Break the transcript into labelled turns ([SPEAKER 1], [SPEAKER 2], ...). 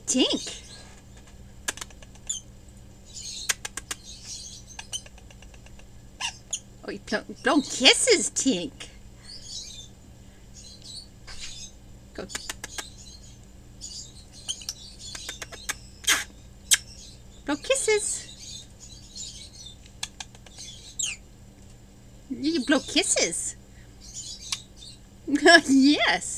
[SPEAKER 1] Tink. Oh, you blow kisses, Tink. Go. Blow kisses. You blow kisses. Yes.